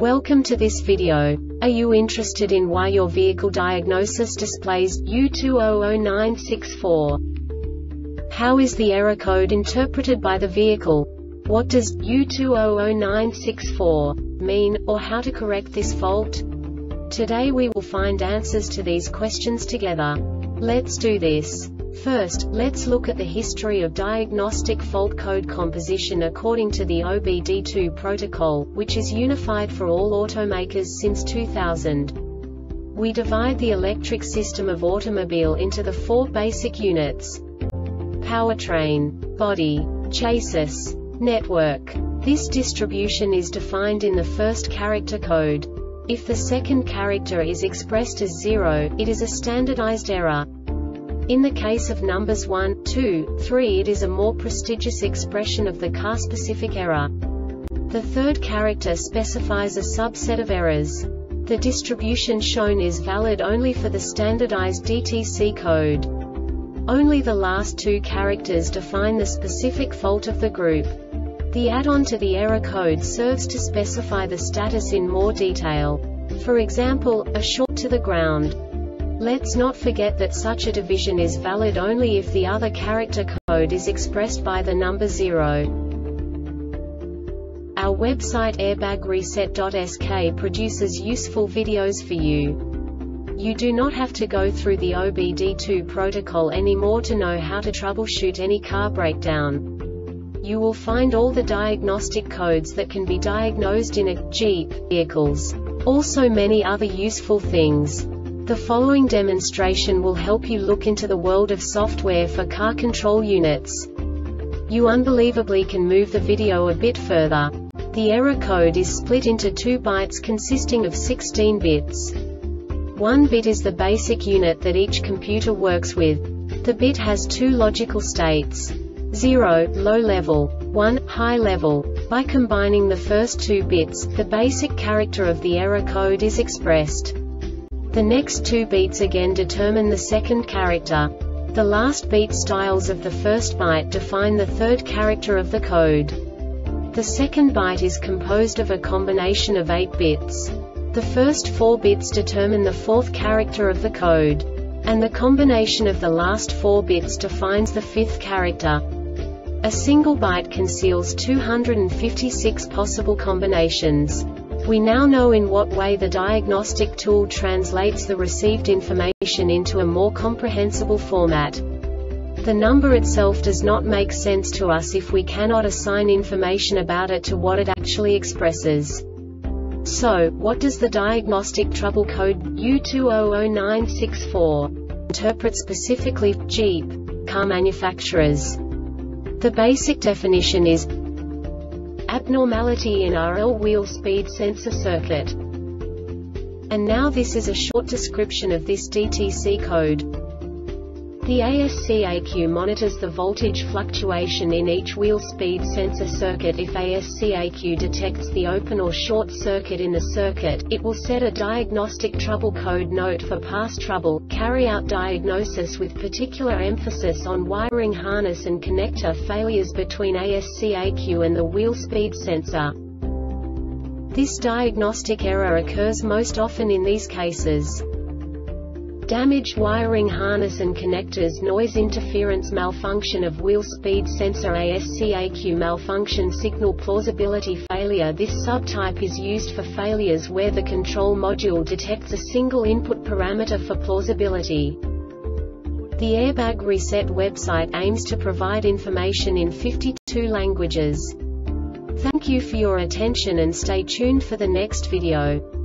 Welcome to this video. Are you interested in why your vehicle diagnosis displays U200964? How is the error code interpreted by the vehicle? What does U200964 mean, or how to correct this fault? Today we will find answers to these questions together. Let's do this. First, let's look at the history of diagnostic fault code composition according to the OBD2 protocol, which is unified for all automakers since 2000. We divide the electric system of automobile into the four basic units: powertrain, body, chassis, network. This distribution is defined in the first character code. If the second character is expressed as 0, it is a standardized error. In the case of numbers 1, 2, 3, it is a more prestigious expression of the car-specific error. The third character specifies a subset of errors. The distribution shown is valid only for the standardized DTC code. Only the last two characters define the specific fault of the group. The add-on to the error code serves to specify the status in more detail. For example, a short to the ground. Let's not forget that such a division is valid only if the other character code is expressed by the number 0. Our website airbagreset.sk produces useful videos for you. You do not have to go through the OBD2 protocol anymore to know how to troubleshoot any car breakdown. You will find all the diagnostic codes that can be diagnosed in a Jeep vehicles. Also many other useful things. The following demonstration will help you look into the world of software for car control units. You unbelievably can move the video a bit further. The error code is split into 2 bytes consisting of 16 bits. 1 bit is the basic unit that each computer works with. The bit has 2 logical states: 0, low level, 1, high level. By combining the first 2 bits, the basic character of the error code is expressed. The next 2 beats again determine the second character. The last beat styles of the first byte define the third character of the code. The second byte is composed of a combination of 8 bits. The first 4 bits determine the fourth character of the code. And the combination of the last 4 bits defines the fifth character. A single byte conceals 256 possible combinations. We now know in what way the diagnostic tool translates the received information into a more comprehensible format. The number itself does not make sense to us if we cannot assign information about it to what it actually expresses. So, what does the diagnostic trouble code U200964 interpret specifically for Jeep car manufacturers? The basic definition is abnormality in RL wheel speed sensor circuit. And now this is a short description of this DTC code. The ASCAQ monitors the voltage fluctuation in each wheel speed sensor circuit. If ASCAQ detects the open or short circuit in the circuit, it will set a diagnostic trouble code note for past trouble, carry out diagnosis with particular emphasis on wiring harness and connector failures between ASCAQ and the wheel speed sensor. This diagnostic error occurs most often in these cases: damaged wiring harness and connectors, noise interference, malfunction of wheel speed sensor, ASCAQ malfunction, signal plausibility failure. This subtype is used for failures where the control module detects a single input parameter for plausibility. The Airbag Reset website aims to provide information in 52 languages. Thank you for your attention and stay tuned for the next video.